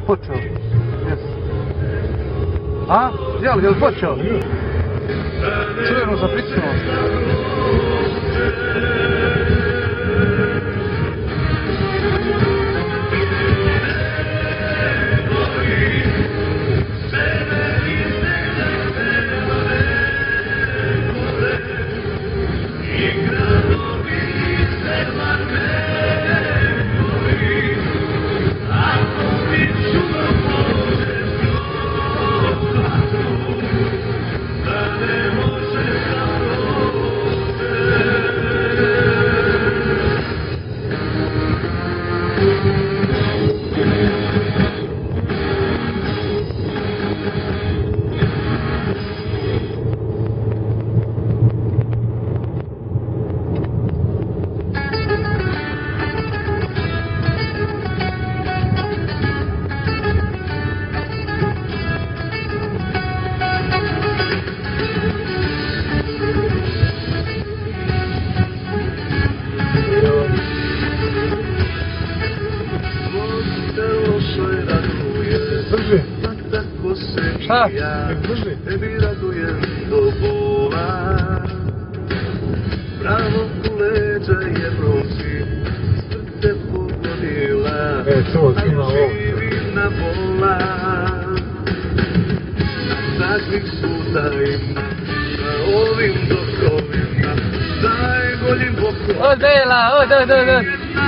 počeo? A? Jel počeo? Čujemo za pricimo. Šta? Tebi radujem do bola. Pravo u leđa jednom si srce pogodila. Živim na bola. Na takvih sudarima, na ovim dokovima, najboljim bokom. Odela, od.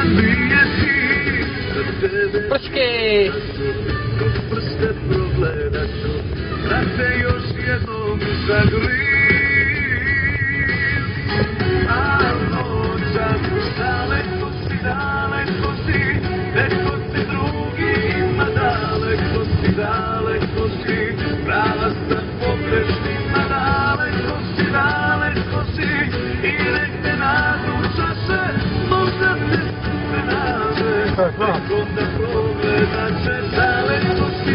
Počkej. Prste progledat ću, da te još jednom zagrim. A noćam, daleko si, neko ti drugi ima, daleko si, prava sam pogrešnima, daleko si, i nek te naduša se, možda te nađe, nekom da progledat će, daleko si,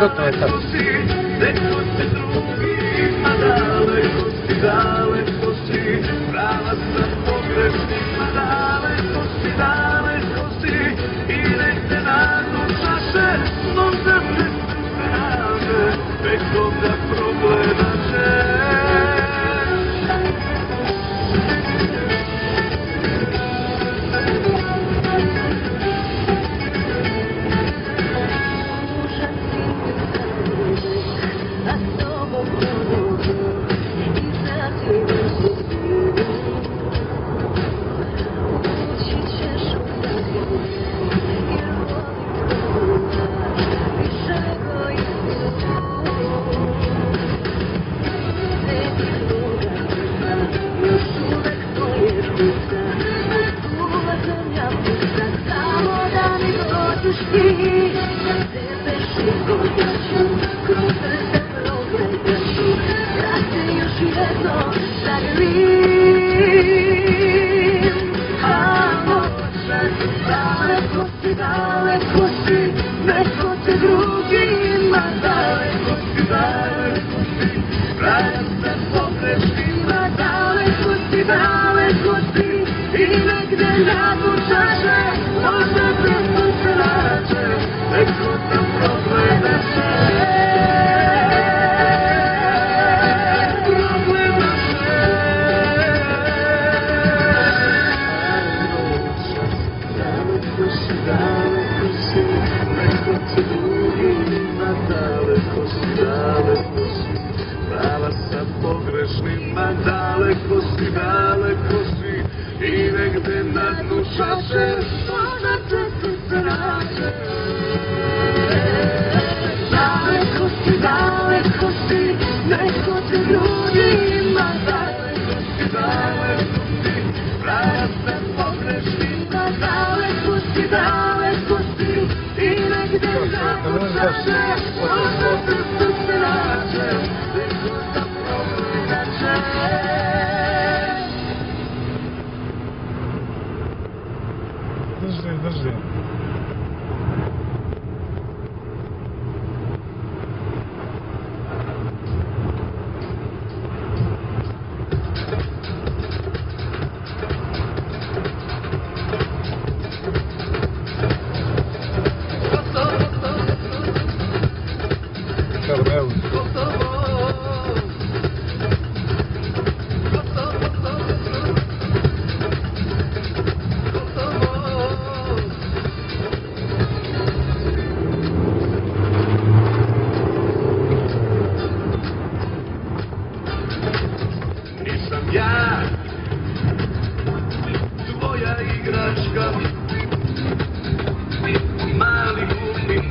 neko ti drugi ima, daleko si, prava sam pogrešnima, daleko si, i nek te naduša se, možda te nađe, nekom da progledat će.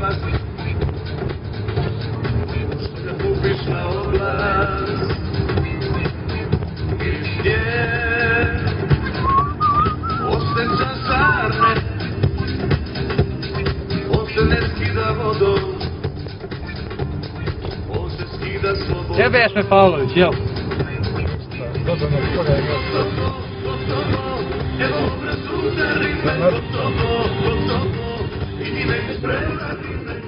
ipak što ga kupiš na oglas i gdje osjeća sarne, on se ne skida vodom, on se skida slobodom. Gdje beš Pavlović, jel? Evo obraz udarime, gotovo, i nek sprema rime.